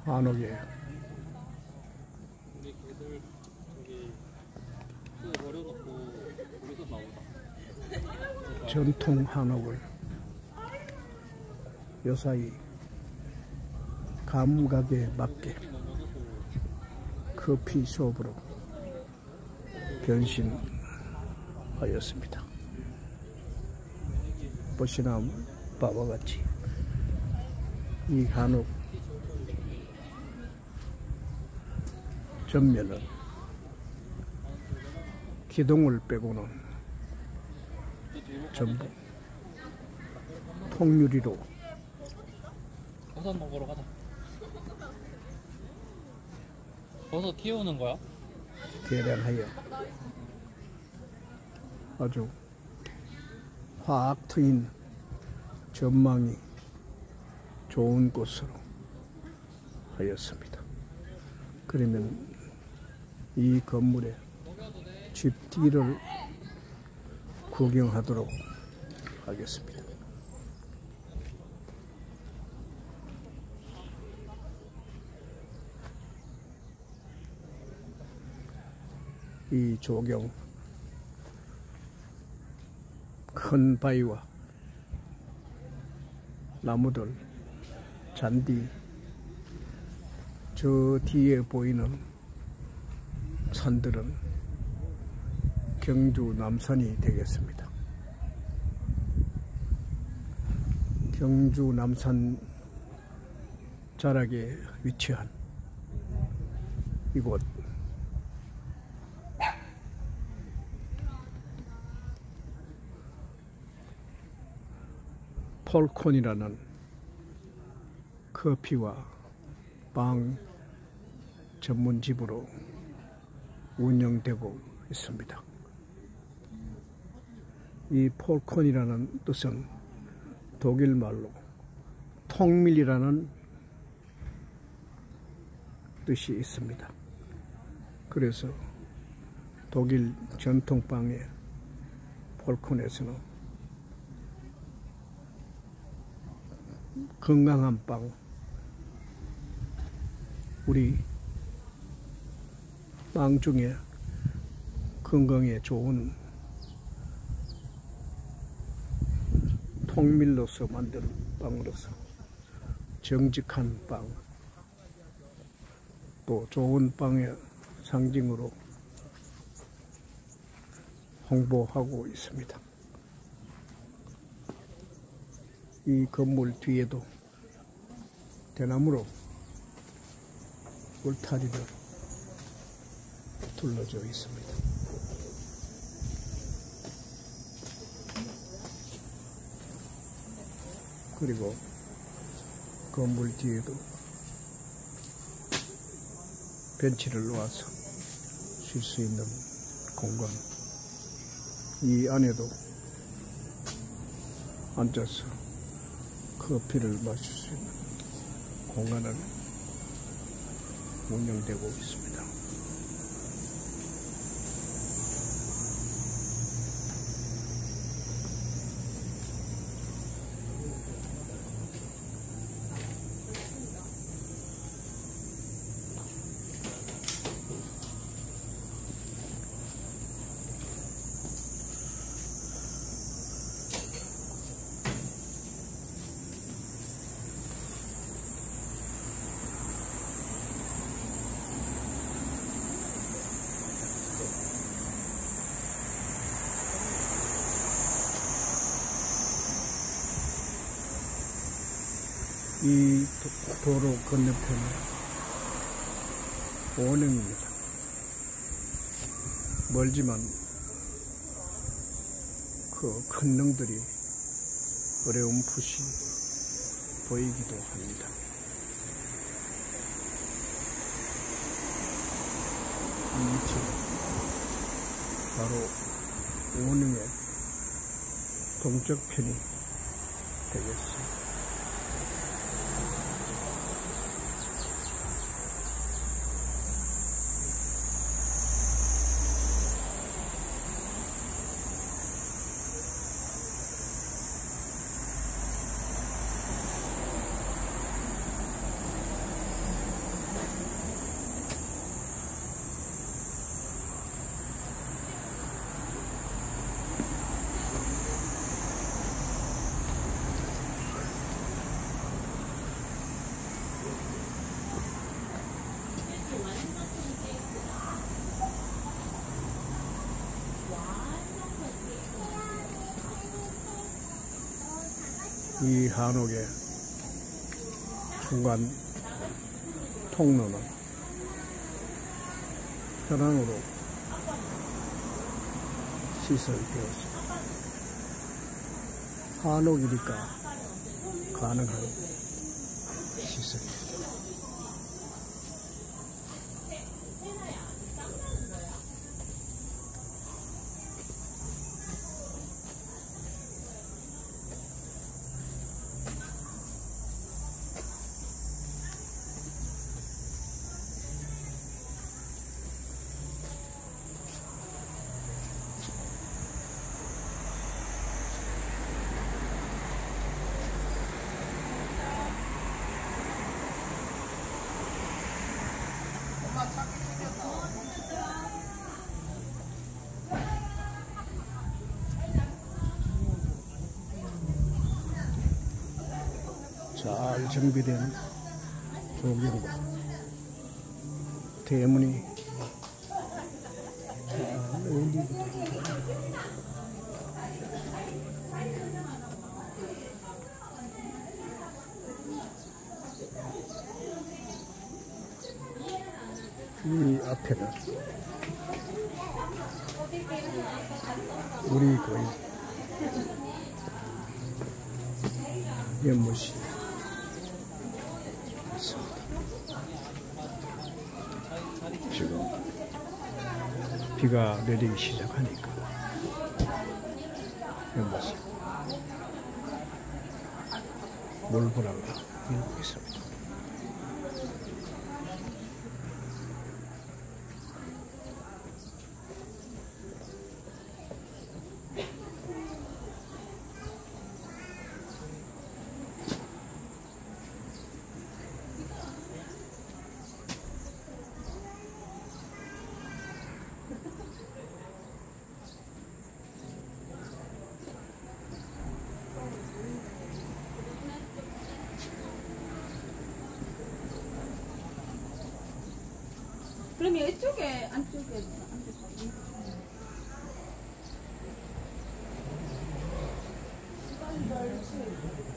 한옥에 우리 개들 저기 수에 버려놓고 우리서 나오다. 전통 한옥을 요사이 감각에 맞게 커피숍으로 변신하였습니다. 보시나 바와 같이 이 한옥 전면은 기둥을 빼고는 전부 통유리로 버섯 먹으러 가자. 버섯 키우는 거야? 개량하여 아주 확 트인 전망이 좋은 곳으로 하였습니다. 그러면 이 건물의 집 뒤를 구경하도록 하겠습니다. 이 조경 큰 바위와 나무들, 잔디, 저 뒤에 보이는 산들은 경주 남산이 되겠습니다. 경주 남산 자락에 위치한 이곳 폴콘이라는 커피와 빵 전문집으로 운영되고 있습니다. 이 폴콘이라는 뜻은 독일말로 통밀이라는 뜻이 있습니다. 그래서 독일 전통빵의 폴콘에서는 건강한 빵, 우리 빵 중에 건강에 좋은 통밀로서 만든 빵으로서 정직한 빵, 또 좋은 빵의 상징으로 홍보하고 있습니다. 이 건물 뒤에도 대나무로 울타리를 둘러져 있습니다. 그리고 건물 뒤에도 벤치를 놓아서 쉴 수 있는 공간, 이 안에도 앉아서 커피를 마실 수 있는 공간을 운영되고 있습니다. 이 도로 건너편은 원흥입니다. 멀지만 그 큰 능들이 어려움풋이 보이기도 합니다. 이 위치는 바로 원흥의 동쪽편이 되겠습니다. 이 한옥의 중간 통로는 현황으로 시설되었습니다. 한옥이니까 가능한 시설입니다. 잘 정비된 조경과 대문이 잘 어울리고 이 앞에는 우리 거의 연못이 있습니다. 지금 비가 내리기 시작하니까 연못에 물보라가 일고 있습니다. 그러면 이쪽에 안쪽에 안쪽에